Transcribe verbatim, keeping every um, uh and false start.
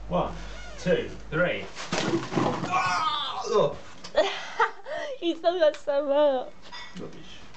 One, two, three. Ah! Oh. You still got some up. Rubbish.